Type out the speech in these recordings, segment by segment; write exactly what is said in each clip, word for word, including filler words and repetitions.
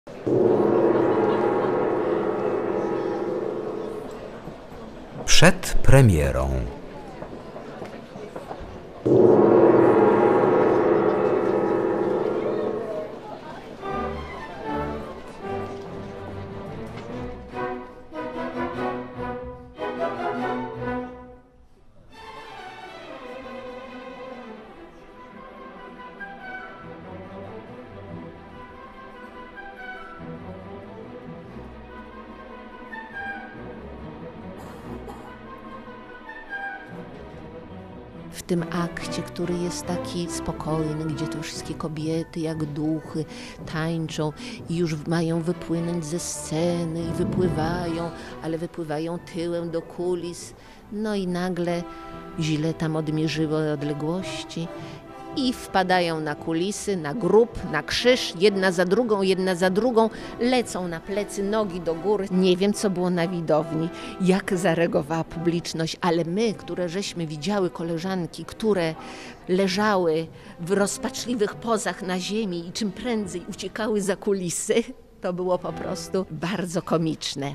Przed premierą. W tym akcie, który jest taki spokojny, gdzie te wszystkie kobiety jak duchy tańczą i już mają wypłynąć ze sceny i wypływają, ale wypływają tyłem do kulis. No i nagle źle tam odmierzyły odległości i wpadają na kulisy, na grób, na krzyż, jedna za drugą, jedna za drugą, lecą na plecy, nogi do góry. Nie wiem, co było na widowni, jak zareagowała publiczność, ale my, które żeśmy widziały koleżanki, które leżały w rozpaczliwych pozach na ziemi i czym prędzej uciekały za kulisy, to było po prostu bardzo komiczne.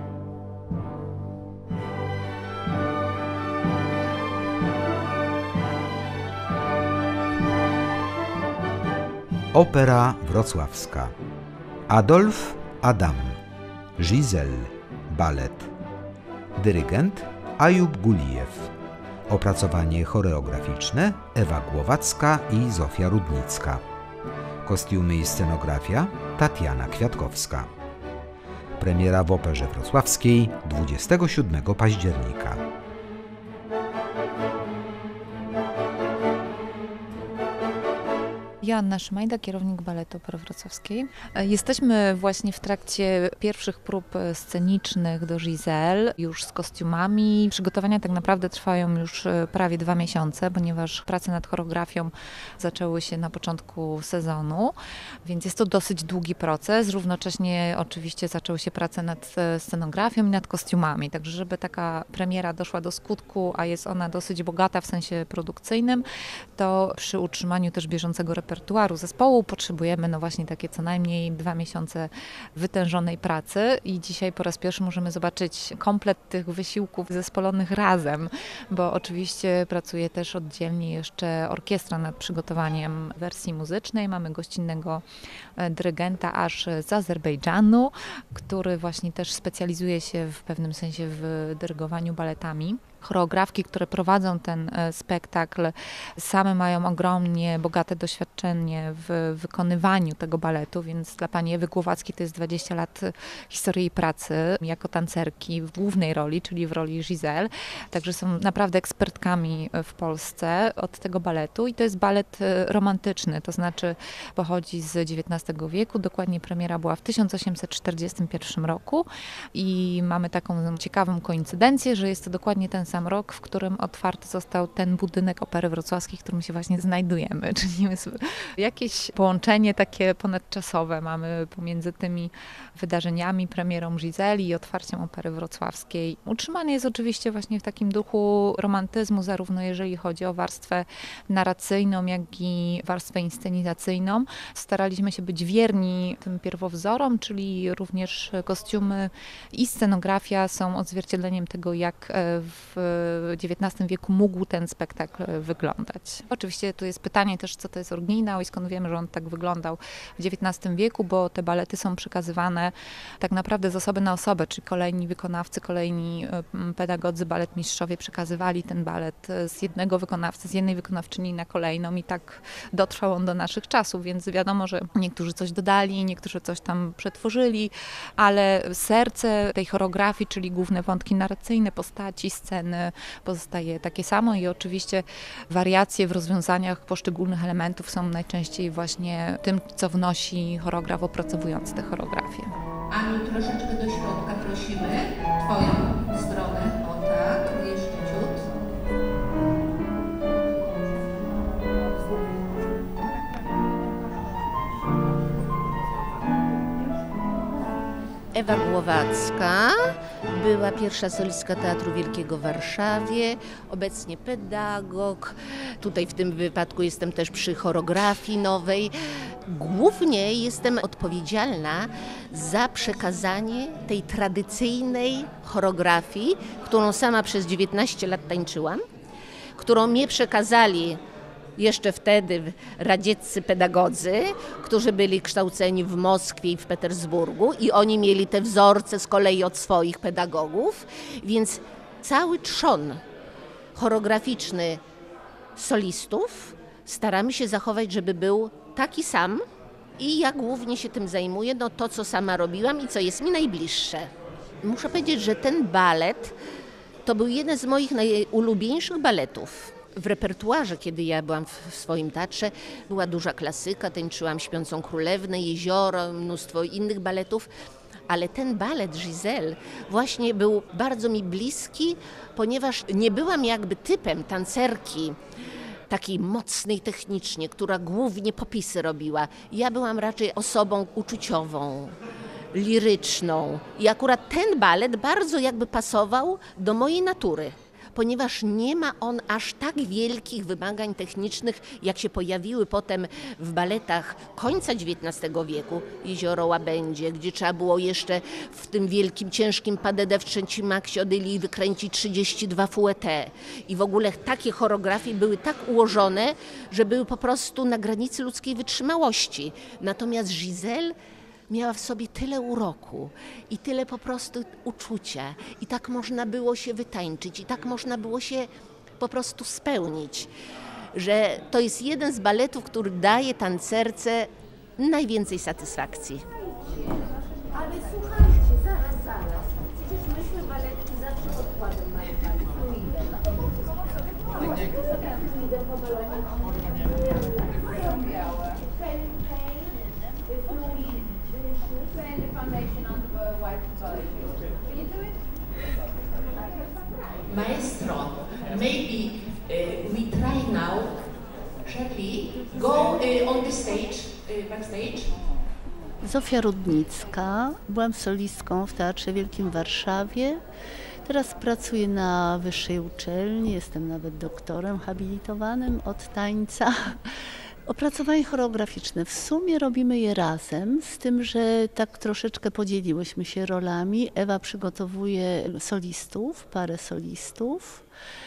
Opera wrocławska. Adolf Adam. Giselle. Balet. Dyrygent Ajub Gulijew. Opracowanie choreograficzne Ewa Głowacka i Zofia Rudnicka. Kostiumy i scenografia Tatiana Kwiatkowska. Premiera w Operze Wrocławskiej dwudziestego siódmego października. Joanna Szymajda, kierownik Baletu Opery Wrocławskiej. Jesteśmy właśnie w trakcie pierwszych prób scenicznych do Giselle, już z kostiumami. Przygotowania tak naprawdę trwają już prawie dwa miesiące, ponieważ prace nad choreografią zaczęły się na początku sezonu, więc jest to dosyć długi proces. Równocześnie oczywiście zaczęły się prace nad scenografią i nad kostiumami, także żeby taka premiera doszła do skutku, a jest ona dosyć bogata w sensie produkcyjnym, to przy utrzymaniu też bieżącego repertuaru repertuaru zespołu potrzebujemy no właśnie takie co najmniej dwa miesiące wytężonej pracy i dzisiaj po raz pierwszy możemy zobaczyć komplet tych wysiłków zespolonych razem, bo oczywiście pracuje też oddzielnie jeszcze orkiestra nad przygotowaniem wersji muzycznej. Mamy gościnnego dyrygenta aż z Azerbejdżanu, który właśnie też specjalizuje się w pewnym sensie w dyrygowaniu baletami. Choreografki, które prowadzą ten spektakl, same mają ogromnie bogate doświadczenie w wykonywaniu tego baletu, więc dla pani Ewy Głowackiej to jest dwadzieścia lat historii jej pracy jako tancerki w głównej roli, czyli w roli Giselle. Także są naprawdę ekspertkami w Polsce od tego baletu i to jest balet romantyczny, to znaczy pochodzi z dziewiętnastego wieku, dokładnie premiera była w tysiąc osiemset czterdziestym pierwszym roku i mamy taką ciekawą koincydencję, że jest to dokładnie ten sam rok, w którym otwarty został ten budynek Opery Wrocławskiej, w którym się właśnie znajdujemy. Czyli jest jakieś połączenie takie ponadczasowe mamy pomiędzy tymi wydarzeniami, premierą Giselle i otwarciem Opery Wrocławskiej. Utrzymany jest oczywiście właśnie w takim duchu romantyzmu, zarówno jeżeli chodzi o warstwę narracyjną, jak i warstwę inscenizacyjną. Staraliśmy się być wierni tym pierwowzorom, czyli również kostiumy i scenografia są odzwierciedleniem tego, jak w dziewiętnastym wieku mógł ten spektakl wyglądać. Oczywiście tu jest pytanie też, co to jest oryginał i skąd wiemy, że on tak wyglądał w dziewiętnastym wieku, bo te balety są przekazywane tak naprawdę z osoby na osobę, czyli kolejni wykonawcy, kolejni pedagodzy, baletmistrzowie przekazywali ten balet z jednego wykonawcy, z jednej wykonawczyni na kolejną i tak dotrwał on do naszych czasów, więc wiadomo, że niektórzy coś dodali, niektórzy coś tam przetworzyli, ale serce tej choreografii, czyli główne wątki narracyjne, postaci, sceny pozostaje takie samo i oczywiście wariacje w rozwiązaniach poszczególnych elementów są najczęściej właśnie tym, co wnosi choreograf opracowujący tę choreografię. Aniu, troszeczkę do środka prosimy, twoją stronę, o tak, jeszcze ciut. Ewa Głowacka była pierwsza solistka Teatru Wielkiego w Warszawie, obecnie pedagog. Tutaj w tym wypadku jestem też przy choreografii nowej. Głównie jestem odpowiedzialna za przekazanie tej tradycyjnej choreografii, którą sama przez dziewiętnaście lat tańczyłam, którą mnie przekazali jeszcze wtedy radzieccy pedagodzy, którzy byli kształceni w Moskwie i w Petersburgu i oni mieli te wzorce z kolei od swoich pedagogów, więc cały trzon choreograficzny solistów staramy się zachować, żeby był taki sam i ja głównie się tym zajmuję, no to co sama robiłam i co jest mi najbliższe. Muszę powiedzieć, że ten balet to był jeden z moich najulubieńszych baletów. W repertuarze, kiedy ja byłam w swoim teatrze, była duża klasyka, tańczyłam Śpiącą Królewnę, Jezioro, mnóstwo innych baletów, ale ten balet Giselle właśnie był bardzo mi bliski, ponieważ nie byłam jakby typem tancerki takiej mocnej technicznie, która głównie popisy robiła. Ja byłam raczej osobą uczuciową, liryczną i akurat ten balet bardzo jakby pasował do mojej natury, ponieważ nie ma on aż tak wielkich wymagań technicznych, jak się pojawiły potem w baletach końca dziewiętnastego wieku, Jezioro Łabędzie, gdzie trzeba było jeszcze w tym wielkim, ciężkim pas de deux w trzecim akcie Odylii wykręcić trzydzieści dwa fouettés. I w ogóle takie choreografie były tak ułożone, że były po prostu na granicy ludzkiej wytrzymałości. Natomiast Giselle miała w sobie tyle uroku i tyle po prostu uczucia i tak można było się wytańczyć i tak można było się po prostu spełnić, że to jest jeden z baletów, który daje tancerce najwięcej satysfakcji. Ale słuchajcie, zaraz, zaraz. Przecież myśmy baletki zawsze odkładem mają fluidem. Fluidem po balonie. Mają białe. Maestro, maybe uh, we try now, Shirley, go uh, on the stage, uh, backstage. Zofia Rudnicka, byłam solistką w Teatrze Wielkim w Warszawie. Teraz pracuję na wyższej uczelni, jestem nawet doktorem habilitowanym od tańca. Opracowanie choreograficzne. W sumie robimy je razem, z tym, że tak troszeczkę podzieliłyśmy się rolami. Ewa przygotowuje solistów, parę solistów,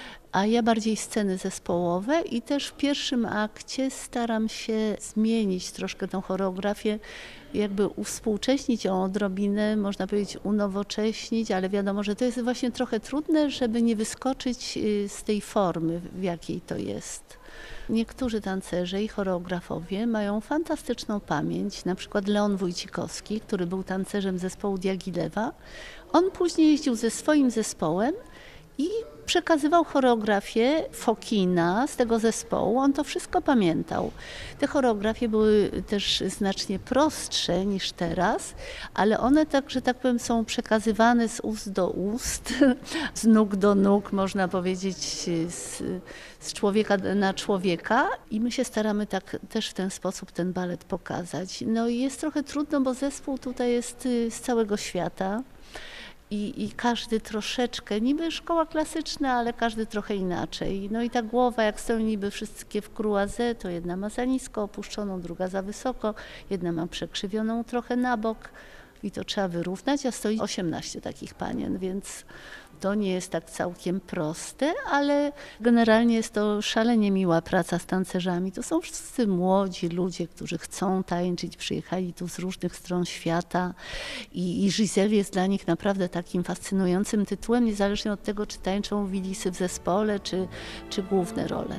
a ja bardziej sceny zespołowe i też w pierwszym akcie staram się zmienić troszkę tą choreografię, jakby uwspółcześnić ją odrobinę, można powiedzieć unowocześnić, ale wiadomo, że to jest właśnie trochę trudne, żeby nie wyskoczyć z tej formy, w jakiej to jest. Niektórzy tancerze i choreografowie mają fantastyczną pamięć, na przykład Leon Wójcikowski, który był tancerzem zespołu Diagilewa. On później jeździł ze swoim zespołem i przekazywał choreografię Fokina z tego zespołu. On to wszystko pamiętał. Te choreografie były też znacznie prostsze niż teraz, ale one tak, że tak powiem, są przekazywane z ust do ust, z nóg do nóg, można powiedzieć, z, z człowieka na człowieka i my się staramy tak też w ten sposób ten balet pokazać. No i jest trochę trudno, bo zespół tutaj jest z całego świata. I, I każdy troszeczkę, niby szkoła klasyczna, ale każdy trochę inaczej. No i ta głowa, jak stoją niby wszystkie w croisée, to jedna ma za nisko opuszczoną, druga za wysoko, jedna ma przekrzywioną trochę na bok i to trzeba wyrównać, a stoi osiemnaście takich panien, więc to nie jest tak całkiem proste, ale generalnie jest to szalenie miła praca z tancerzami. To są wszyscy młodzi ludzie, którzy chcą tańczyć, przyjechali tu z różnych stron świata i, i Giselle jest dla nich naprawdę takim fascynującym tytułem, niezależnie od tego, czy tańczą Willisy w zespole, czy, czy główne role.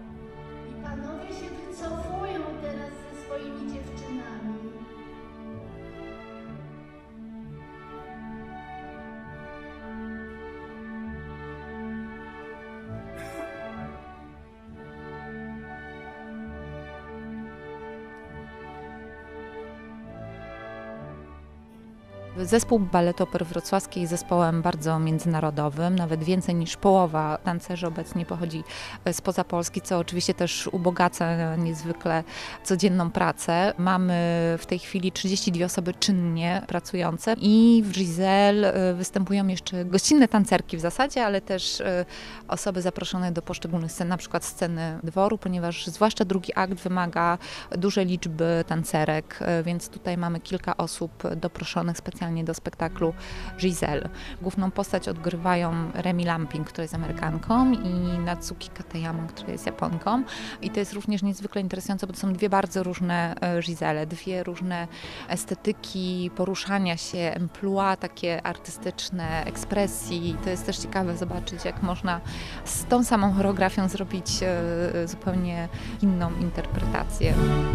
I panowie się wycofują teraz ze swoimi dziewczynami. Zespół Baletu Opery Wrocławskiej jest zespołem bardzo międzynarodowym, nawet więcej niż połowa tancerzy obecnie pochodzi spoza Polski, co oczywiście też ubogaca niezwykle codzienną pracę. Mamy w tej chwili trzydzieści dwie osoby czynnie pracujące i w Giselle występują jeszcze gościnne tancerki w zasadzie, ale też osoby zaproszone do poszczególnych scen, na przykład sceny dworu, ponieważ zwłaszcza drugi akt wymaga dużej liczby tancerek, więc tutaj mamy kilka osób doproszonych specjalnie do spektaklu Giselle. Główną postać odgrywają Remi Lamping, która jest Amerykanką, i Natsuki Katayama, która jest Japonką. I to jest również niezwykle interesujące, bo to są dwie bardzo różne Giselle, dwie różne estetyki poruszania się, emploi takie artystyczne, ekspresji. To jest też ciekawe zobaczyć, jak można z tą samą choreografią zrobić zupełnie inną interpretację.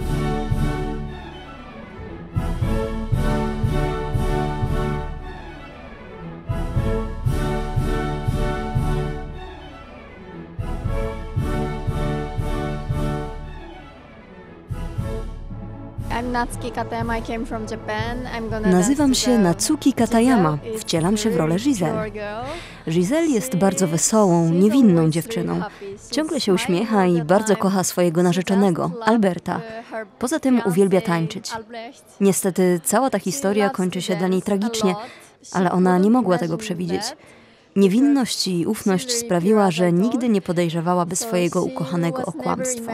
Nazywam się Natsuki Katayama, wcielam się w rolę Giselle. Giselle jest bardzo wesołą, niewinną dziewczyną. Ciągle się uśmiecha i bardzo kocha swojego narzeczonego, Alberta. Poza tym uwielbia tańczyć. Niestety cała ta historia kończy się dla niej tragicznie, ale ona nie mogła tego przewidzieć. Niewinność i ufność sprawiła, że nigdy nie podejrzewałaby swojego ukochanego o kłamstwo.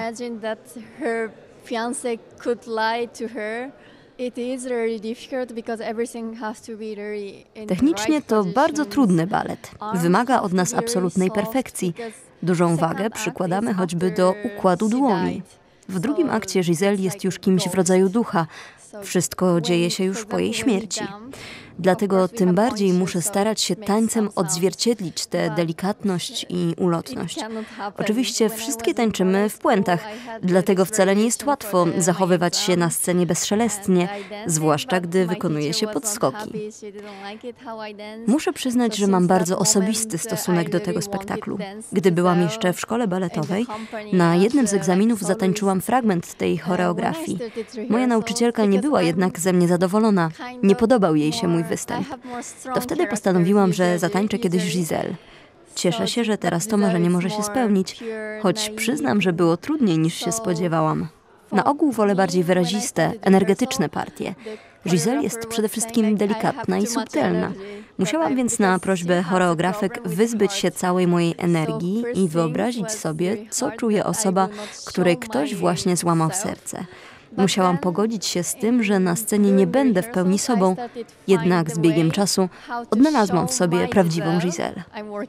Fiancé could lie to her. It is really difficult because everything has to be very in Technicznie to bardzo trudny balet. Wymaga od nas absolutnej perfekcji. Dużą wagę przykładamy choćby do układu dłoni. W drugim akcie Giselle jest już kimś w rodzaju ducha. Wszystko dzieje się już po jej śmierci. Dlatego tym bardziej muszę starać się tańcem odzwierciedlić tę delikatność i ulotność. Oczywiście wszystkie tańczymy w puentach, dlatego wcale nie jest łatwo zachowywać się na scenie bezszelestnie, zwłaszcza gdy wykonuje się podskoki. Muszę przyznać, że mam bardzo osobisty stosunek do tego spektaklu. Gdy byłam jeszcze w szkole baletowej, na jednym z egzaminów zatańczyłam fragment tej choreografii. Moja nauczycielka nie była jednak ze mnie zadowolona. Nie podobał jej się mój występ. To wtedy postanowiłam, że zatańczę kiedyś Giselle. Cieszę się, że teraz to marzenie może się spełnić, choć przyznam, że było trudniej niż się spodziewałam. Na ogół wolę bardziej wyraziste, energetyczne partie. Giselle jest przede wszystkim delikatna i subtelna. Musiałam więc na prośbę choreografek wyzbyć się całej mojej energii i wyobrazić sobie, co czuje osoba, której ktoś właśnie złamał serce. Musiałam pogodzić się z tym, że na scenie nie będę w pełni sobą, jednak z biegiem czasu odnalazłam w sobie prawdziwą Giselle.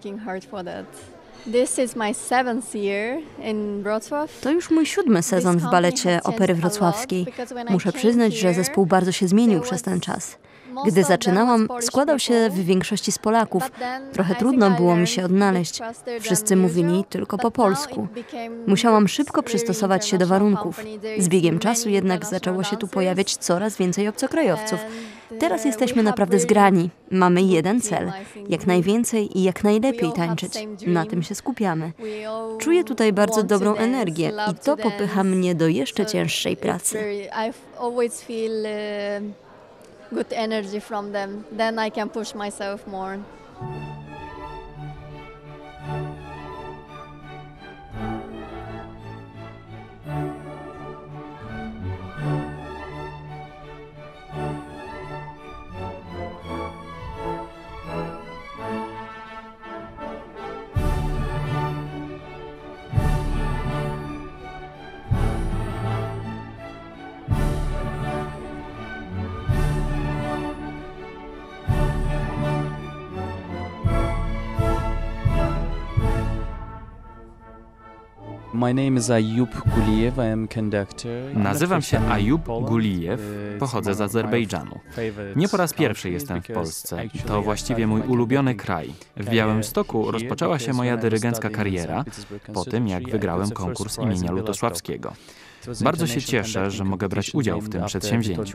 To już mój siódmy sezon w balecie Opery Wrocławskiej. Muszę przyznać, że zespół bardzo się zmienił przez ten czas. Gdy zaczynałam, składał się w większości z Polaków. Trochę trudno było mi się odnaleźć. Wszyscy mówili tylko po polsku. Musiałam szybko przystosować się do warunków. Z biegiem czasu jednak zaczęło się tu pojawiać coraz więcej obcokrajowców. Teraz jesteśmy naprawdę zgrani. Mamy jeden cel. Jak najwięcej i jak najlepiej tańczyć. Na tym się skupiamy. Czuję tutaj bardzo dobrą energię i to popycha mnie do jeszcze cięższej pracy. Good energy from them, then I can push myself more. Nazywam się Ayub Gulijew, pochodzę z Azerbejdżanu. Nie po raz pierwszy jestem w Polsce. To właściwie mój ulubiony kraj. W Białymstoku rozpoczęła się moja dyrygencka kariera po tym, jak wygrałem konkurs imienia Lutosławskiego. Bardzo się cieszę, że mogę brać udział w tym przedsięwzięciu.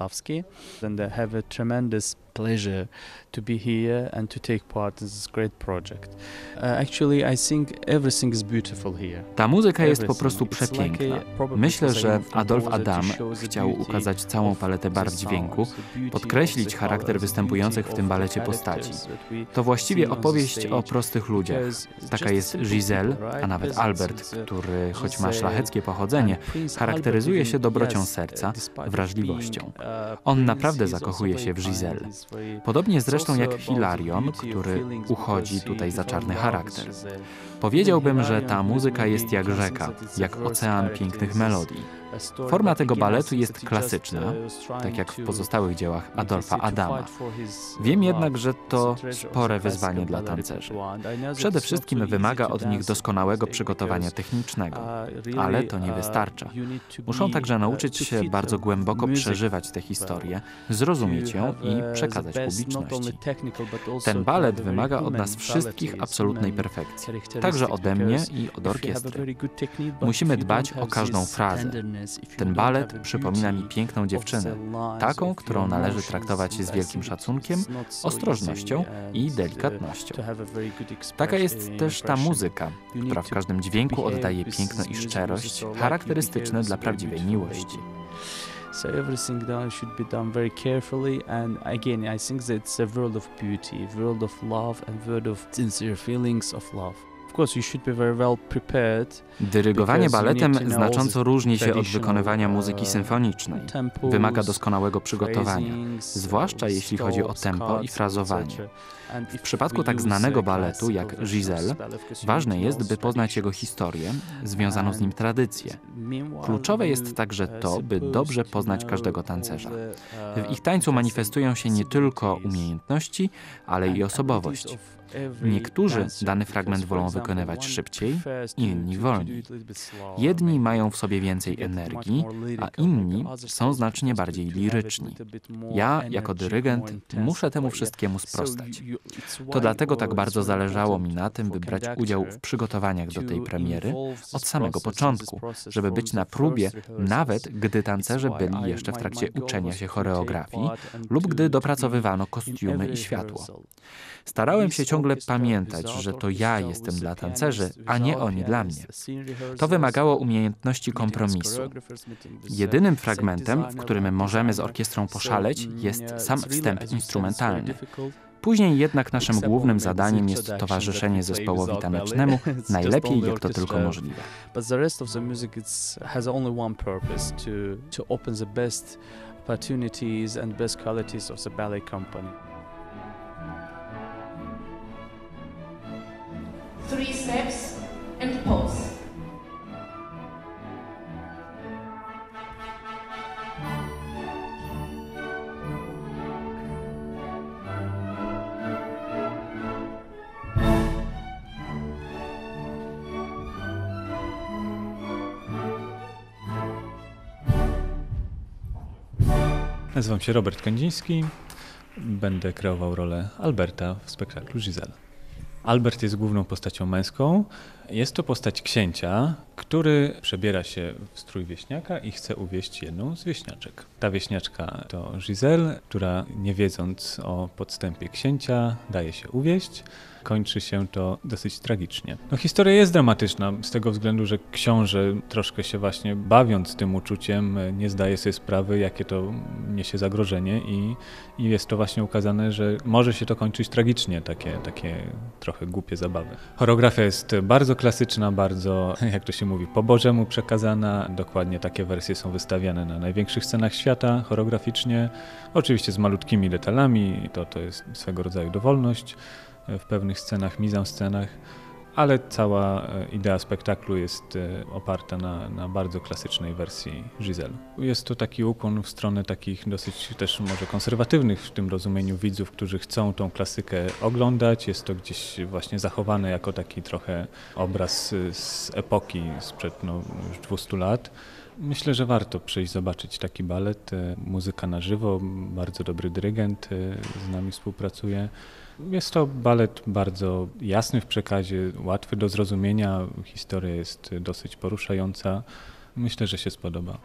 pleasure to be here and to take part in this great project. Uh, actually, I think everything is beautiful here. Ta muzyka jest po prostu przepiękna. Myślę, że Adolf Adam chciał ukazać całą paletę barw dźwięku, podkreślić charakter występujących w tym balecie postaci. To właściwie opowieść o prostych ludziach. Taka jest Giselle, a nawet Albert, który, choć ma szlacheckie pochodzenie, charakteryzuje się dobrocią serca, wrażliwością. On naprawdę zakochuje się w Giselle. Podobnie zresztą jak Hilarion, który uchodzi tutaj za czarny charakter. Powiedziałbym, że ta muzyka jest jak rzeka, jak ocean pięknych melodii. Forma tego baletu jest klasyczna, tak jak w pozostałych dziełach Adolfa Adama. Wiem jednak, że to spore wyzwanie dla tancerzy. Przede wszystkim wymaga od nich doskonałego przygotowania technicznego, ale to nie wystarcza. Muszą także nauczyć się bardzo głęboko przeżywać tę historię, zrozumieć ją i przekazać publiczności. Ten balet wymaga od nas wszystkich absolutnej perfekcji, także ode mnie i od orkiestry. Musimy dbać o każdą frazę. Ten balet przypomina mi piękną dziewczynę, taką, którą należy traktować z wielkim szacunkiem, ostrożnością i delikatnością. Taka jest też ta muzyka, która w każdym dźwięku oddaje piękno i szczerość, charakterystyczne dla prawdziwej miłości. So everything done should be done very carefully, and again, I think that it's a world of beauty, a world of love, and world of sincere feelings of love. Dyrygowanie baletem znacząco różni się od wykonywania muzyki symfonicznej. Wymaga doskonałego przygotowania, zwłaszcza jeśli chodzi o tempo i frazowanie. W przypadku tak znanego baletu jak Giselle, ważne jest, by poznać jego historię, związaną z nim tradycję. Kluczowe jest także to, by dobrze poznać każdego tancerza. W ich tańcu manifestują się nie tylko umiejętności, ale i osobowość. Niektórzy dany fragment wolą wykonywać szybciej, inni wolniej. Jedni mają w sobie więcej energii, a inni są znacznie bardziej liryczni. Ja, jako dyrygent, muszę temu wszystkiemu sprostać. To dlatego tak bardzo zależało mi na tym, by brać udział w przygotowaniach do tej premiery od samego początku, żeby być na próbie, nawet gdy tancerze byli jeszcze w trakcie uczenia się choreografii lub gdy dopracowywano kostiumy i światło. Starałem się ciągle pamiętać, że to ja jestem dla tancerzy, a nie oni dla mnie. To wymagało umiejętności kompromisu. Jedynym fragmentem, w którym możemy z orkiestrą poszaleć, jest sam wstęp instrumentalny. Później jednak naszym głównym zadaniem jest towarzyszenie zespołowi tanecznemu, najlepiej jak to tylko możliwe. Three steps and pause. Nazywam się Robert Kędziński. Będę kreował rolę Alberta w spektaklu Giselle. Albert jest główną postacią męską. Jest to postać księcia, który przebiera się w strój wieśniaka i chce uwieść jedną z wieśniaczek. Ta wieśniaczka to Giselle, która nie wiedząc o podstępie księcia daje się uwieść. Kończy się to dosyć tragicznie. No, historia jest dramatyczna z tego względu, że książę troszkę się właśnie bawiąc tym uczuciem nie zdaje sobie sprawy, jakie to niesie zagrożenie i, i jest to właśnie ukazane, że może się to kończyć tragicznie, takie, takie trochę głupie zabawy. Choreografia jest bardzo klasyczna, bardzo, jak to się mówi, po bożemu przekazana. Dokładnie takie wersje są wystawiane na największych scenach świata choreograficznie. Oczywiście z malutkimi detalami, to, to jest swego rodzaju dowolność w pewnych scenach, mise-en-scenach, ale cała idea spektaklu jest oparta na, na bardzo klasycznej wersji Giselle. Jest to taki ukłon w stronę takich dosyć też może konserwatywnych w tym rozumieniu widzów, którzy chcą tą klasykę oglądać. Jest to gdzieś właśnie zachowane jako taki trochę obraz z epoki sprzed no, już dwustu lat. Myślę, że warto przyjść zobaczyć taki balet. Muzyka na żywo, bardzo dobry dyrygent z nami współpracuje. Jest to balet bardzo jasny w przekazie, łatwy do zrozumienia, historia jest dosyć poruszająca. Myślę, że się spodoba.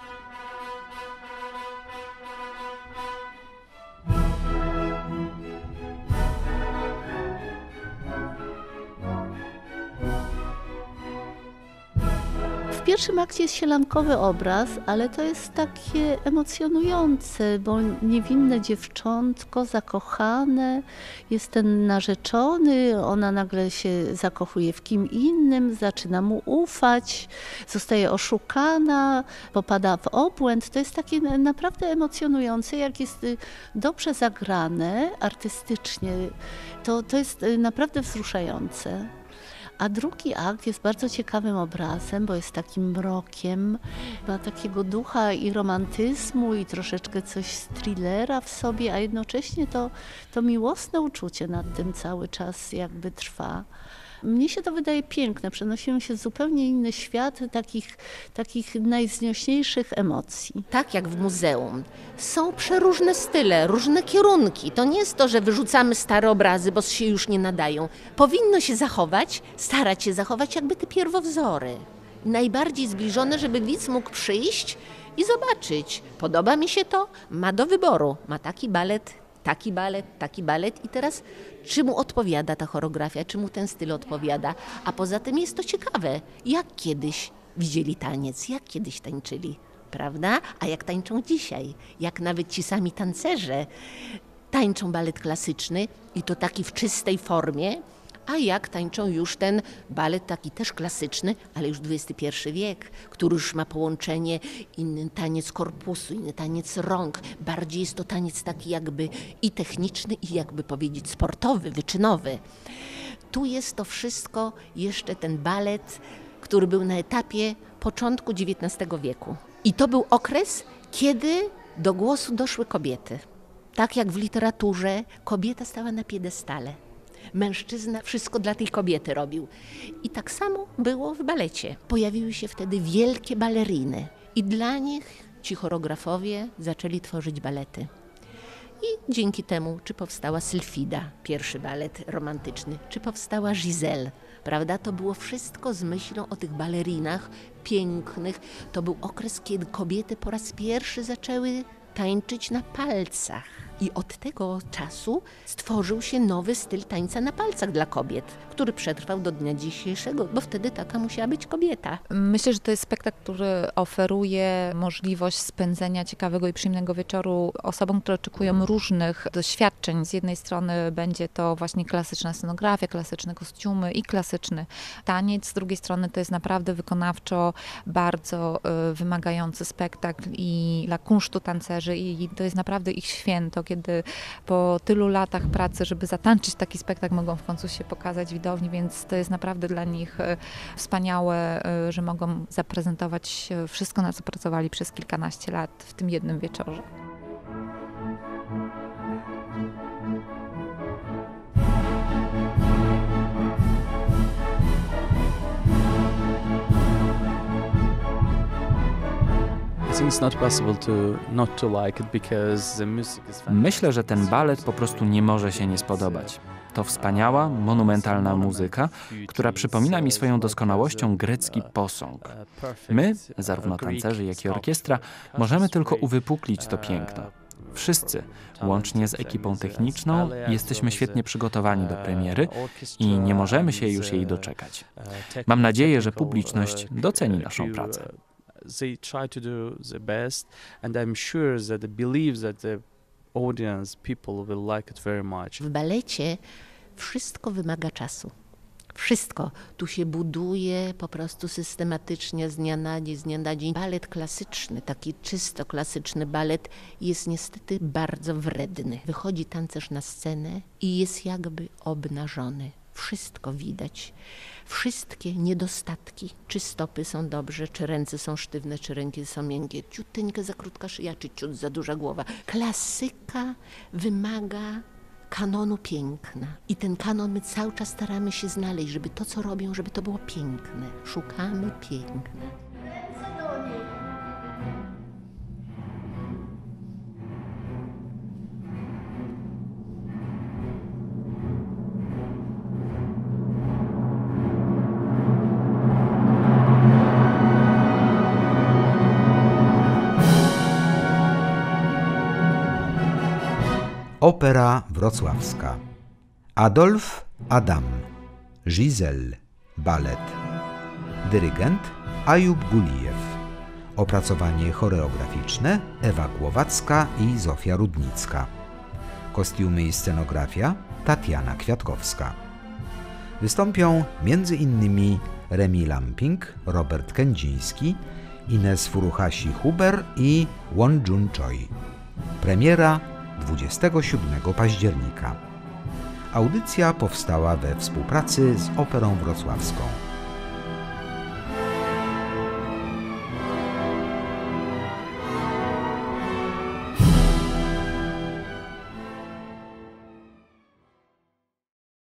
W pierwszym akcie jest sielankowy obraz, ale to jest takie emocjonujące, bo niewinne dziewczątko, zakochane, jest ten narzeczony, ona nagle się zakochuje w kim innym, zaczyna mu ufać, zostaje oszukana, popada w obłęd. To jest takie naprawdę emocjonujące, jak jest dobrze zagrane artystycznie, to, to jest naprawdę wzruszające. A drugi akt jest bardzo ciekawym obrazem, bo jest takim mrokiem, ma takiego ducha i romantyzmu i troszeczkę coś z thrillera w sobie, a jednocześnie to, to miłosne uczucie nad tym cały czas jakby trwa. Mnie się to wydaje piękne, przenosimy się w zupełnie inny świat takich, takich najwzniośniejszych emocji. Tak jak w muzeum. Są przeróżne style, różne kierunki. To nie jest to, że wyrzucamy stare obrazy, bo się już nie nadają. Powinno się zachować, starać się zachować jakby te pierwowzory. Najbardziej zbliżone, żeby widz mógł przyjść i zobaczyć. Podoba mi się to, ma do wyboru. Ma taki balet, taki balet, taki balet i teraz czy mu odpowiada ta choreografia, czy mu ten styl odpowiada. A poza tym jest to ciekawe, jak kiedyś widzieli taniec, jak kiedyś tańczyli, prawda? A jak tańczą dzisiaj, jak nawet ci sami tancerze tańczą balet klasyczny i to taki w czystej formie, a jak tańczą już ten balet taki też klasyczny, ale już dwudziesty pierwszy wiek, który już ma połączenie inny taniec korpusu, inny taniec rąk. Bardziej jest to taniec taki jakby i techniczny, i jakby powiedzieć sportowy, wyczynowy. Tu jest to wszystko jeszcze ten balet, który był na etapie początku dziewiętnastego wieku. I to był okres, kiedy do głosu doszły kobiety. Tak jak w literaturze kobieta stała na piedestale. Mężczyzna wszystko dla tej kobiety robił. I tak samo było w balecie. Pojawiły się wtedy wielkie baleriny i dla nich ci choreografowie zaczęli tworzyć balety. I dzięki temu, czy powstała Sylfida, pierwszy balet romantyczny, czy powstała Giselle, prawda? To było wszystko z myślą o tych balerinach pięknych. To był okres, kiedy kobiety po raz pierwszy zaczęły tańczyć na palcach. I od tego czasu stworzył się nowy styl tańca na palcach dla kobiet, który przetrwał do dnia dzisiejszego, bo wtedy taka musiała być kobieta. Myślę, że to jest spektakl, który oferuje możliwość spędzenia ciekawego i przyjemnego wieczoru osobom, które oczekują różnych doświadczeń. Z jednej strony będzie to właśnie klasyczna scenografia, klasyczne kostiumy i klasyczny taniec. Z drugiej strony to jest naprawdę wykonawczo bardzo y, wymagający spektakl i dla kunsztu tancerzy i to jest naprawdę ich święto, kiedy po tylu latach pracy, żeby zatańczyć taki spektakl, mogą w końcu się pokazać widowni, więc to jest naprawdę dla nich wspaniałe, że mogą zaprezentować wszystko, na co pracowali przez kilkanaście lat w tym jednym wieczorze. Myślę, że ten balet po prostu nie może się nie spodobać. To wspaniała, monumentalna muzyka, która przypomina mi swoją doskonałością grecki posąg. My, zarówno tancerzy, jak i orkiestra, możemy tylko uwypuklić to piękno. Wszyscy, łącznie z ekipą techniczną, jesteśmy świetnie przygotowani do premiery i nie możemy się już jej doczekać. Mam nadzieję, że publiczność doceni naszą pracę. They try to do their best, and I'm sure that they believe that the audience, people will like it very much. W balecie wszystko wymaga czasu. Wszystko. Tu się buduje po prostu systematycznie z dnia na dzień, z dnia na dzień. Balet klasyczny, taki czysto klasyczny balet jest niestety bardzo wredny. Wychodzi tancerz na scenę i jest jakby obnażony. Wszystko widać. Wszystkie niedostatki, czy stopy są dobrze, czy ręce są sztywne, czy ręki są miękkie, ciuteńkę za krótka szyja, czy ciut za duża głowa. Klasyka wymaga kanonu piękna. I ten kanon my cały czas staramy się znaleźć, żeby to, co robią, żeby to było piękne. Szukamy piękna. Opera Wrocławska. Adolf Adam. Giselle, balet. Dyrygent Ajub Gulijew. Opracowanie choreograficzne Ewa Głowacka i Zofia Rudnicka. Kostiumy i scenografia Tatiana Kwiatkowska. Wystąpią między innymi Remi Lamping, Robert Kędziński, Ines Furuhashi-Huber i Won Jun Choi. Premiera dwudziestego siódmego października. Audycja powstała we współpracy z Operą Wrocławską.